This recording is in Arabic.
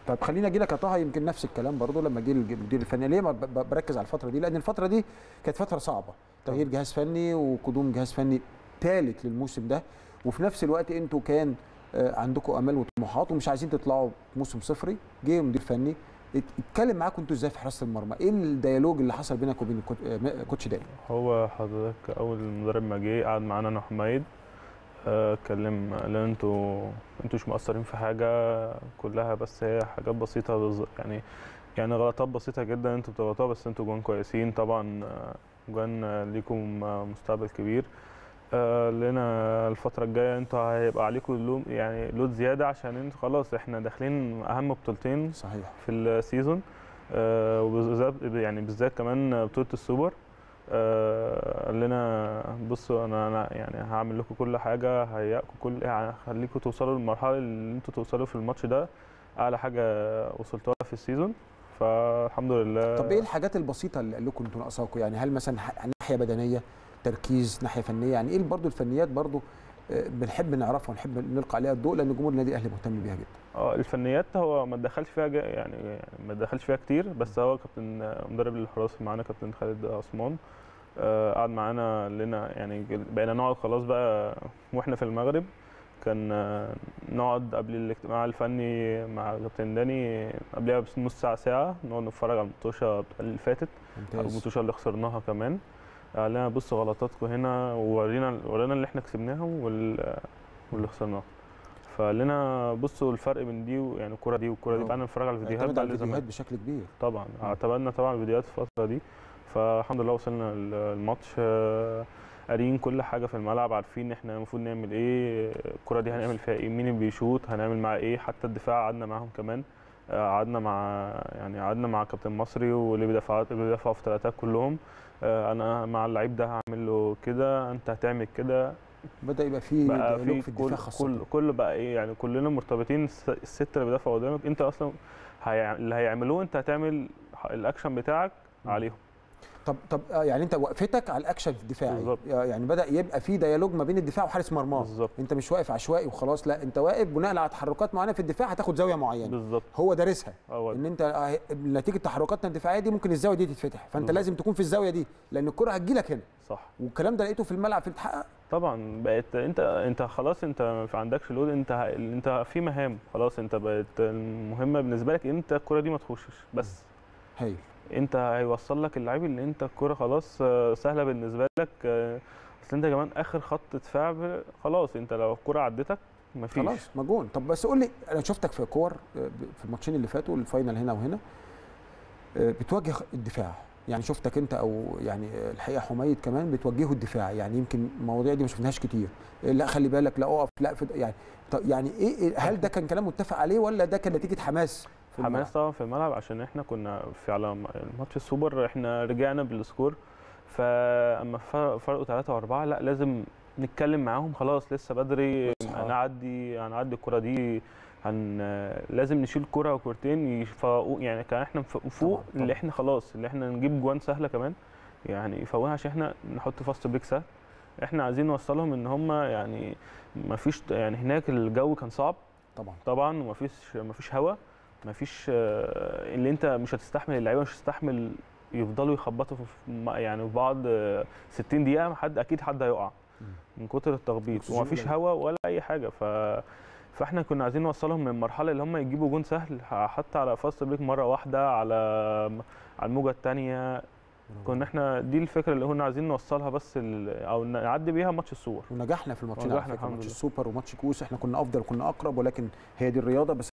طيب خليني اجي لك يا طه، يمكن نفس الكلام برضو لما جه المدير الفني. ليه ما بركز على الفتره دي؟ لان الفتره دي كانت فتره صعبه، تغيير جهاز فني وقدوم جهاز فني ثالث للموسم ده، وفي نفس الوقت انتوا كان عندكم امال وطموحات ومش عايزين تطلعوا موسم صفري. جه مدير فني اتكلم معاكم انتوا ازاي في حراسه المرمى؟ ايه الديالوج اللي حصل بينك وبين كوتش داني؟ هو حضرتك اول مدرب ما جه قعد معانا انا وحميد، اتكلم قال لنا انتوا مش مقصرين في حاجه كلها، بس هي حاجات بسيطه يعني غلطات بسيطه جدا انتوا بتغلطوها، بس انتوا جوان كويسين طبعا، جوان ليكم مستقبل كبير. لنا الفتره الجايه انتوا هيبقى عليكم يعني لود زياده، عشان انتوا خلاص احنا داخلين اهم بطولتين صحيح في السيزون، وبالذات يعني بالذات كمان بطوله السوبر. قال لنا بصوا انا يعني هعمل لكم كل حاجه، هيئكم كل يعني هخليكم توصلوا للمرحله اللي انتوا توصلوا في الماتش ده، اعلى حاجه وصلتوها في السيزون، فالحمد لله. طب ايه الحاجات البسيطه اللي قال لكم انتوا ناقصاكم؟ يعني هل مثلا ناحيه بدنيه، تركيز، ناحيه فنيه؟ يعني ايه برضو الفنيات برضو بنحب نعرفها ونحب نلقى عليها الضوء، لان جمهور النادي الاهلي مهتم بيها جدا. الفنيات هو ما دخلش فيها يعني ما دخلش فيها كتير، بس هو كابتن مدرب الحراس معانا كابتن خالد عثمان، قعد معانا لنا يعني بقينا نقعد خلاص بقى واحنا في المغرب، كان نقعد قبل الاجتماع الفني مع كابتن داني قبلها بنص ساعه نقعد نتفرج على المطوشه اللي فاتت، على المطوشه اللي خسرناها كمان. قال لنا بصوا غلطاتكم هنا، وورينا اللي احنا كسبناها واللي خسرناها. فقال لنا بصوا الفرق بين دي يعني الكوره دي والكوره دي، بقى نتفرج على الفيديوهات بقى الفيديوهات بشكل كبير طبعا، اعتمدنا طبعا الفيديوهات في الفتره دي، فالحمد لله وصلنا الماتش قاريين كل حاجه في الملعب، عارفين احنا المفروض نعمل ايه، الكره دي هنعمل فيها ايه، مين اللي بيشوط هنعمل معاه ايه، حتى الدفاع قعدنا معاهم كمان، قعدنا مع كابتن مصري واللي بيدافعوا في ثلاثات كلهم، انا مع اللعيب ده هعمل له كده، انت هتعمل كده. بدأ يبقى في ديالوج في الدفاع خاصة، كل بقى ايه يعني كلنا مرتبطين، الستة اللي بيدافعوا قدامك انت اصلا اللي هيعملوه انت هتعمل الاكشن بتاعك عليهم. طب يعني انت وقفتك على الاكشن الدفاعي بالزبط. يعني بدأ يبقى في ديالوج ما بين الدفاع وحارس مرماه، انت مش واقف عشوائي وخلاص، لا انت واقف بناء على تحركات معينه في الدفاع هتاخد زاويه معينه بالظبط، هو دارسها ان انت نتيجه تحركاتنا الدفاعيه دي ممكن الزاويه دي تتفتح، فانت بالزبط. لازم تكون في الزاويه دي لان الكره هتجي لك هنا، صح. والكلام ده لقيته في الملعب في التحقق طبعا، بقت انت خلاص انت ما عندكش لود، انت في مهام خلاص، انت بقت المهمه بالنسبه لك انت الكره دي ما تخشش بس. هايل. انت هيوصل لك اللعيب ان انت الكره خلاص سهله بالنسبه لك، اصل انت كمان اخر خط دفاع خلاص، انت لو الكره عدتك مفيش خلاص مجون. طب بس قول لي، انا شفتك في كور في الماتشين اللي فاتوا الفاينل هنا وهنا بتواجه الدفاع، يعني شفتك انت او يعني الحقيقه حميد كمان بتوجهوا الدفاع، يعني يمكن المواضيع دي ما شفناهاش كتير، لا خلي بالك، لا اقف، لا يعني ايه، هل ده كان كلام متفق عليه ولا ده كان نتيجه حماس في الملعب؟ حماس طبعا في الملعب، عشان احنا كنا على ماتش السوبر احنا رجعنا بالسكور، فاما فرقوا 3 و4 لا لازم نتكلم معاهم، خلاص لسه بدري، هنعدي الكره دي، لازم نشيل كره وكورتين يفوقوا، يعني كان احنا فوق اللي احنا خلاص اللي احنا نجيب جوان سهله كمان، يعني يفوقونا عشان احنا نحط فاست بريك سهل، احنا عايزين نوصلهم ان هم يعني ما فيش، يعني هناك الجو كان صعب طبعا وما فيش هوا، ما فيش اللي انت مش هتستحمل، اللعيبه مش هتستحمل يفضلوا يخبطوا في يعني في بعض 60 دقيقه، اكيد حد هيقع من كتر التخبيط، وما فيش هوا ولا اي حاجه، فاحنا كنا عايزين نوصلهم من المرحله اللي هم يجيبوا جون سهل حتى على فاست بريك مره واحده على الموجه الثانيه، كنا احنا دي الفكره اللي كنا عايزين نوصلها بس او نعدي بيها ماتش السوبر، ونجحنا في الماتشين على فكره، ماتش السوبر وماتش كوس احنا كنا افضل وكنا اقرب، ولكن هي دي الرياضه بس.